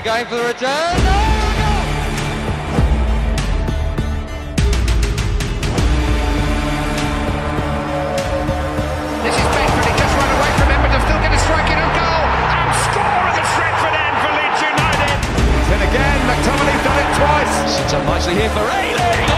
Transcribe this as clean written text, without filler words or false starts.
McTominay going for the return. Oh, goal! This is Bedford, he just run away from him, but they're still going to strike it on goal and score at the Stretford end for Leeds United. Then again, McTominay's done it twice. Sits up nicely here for Ailey.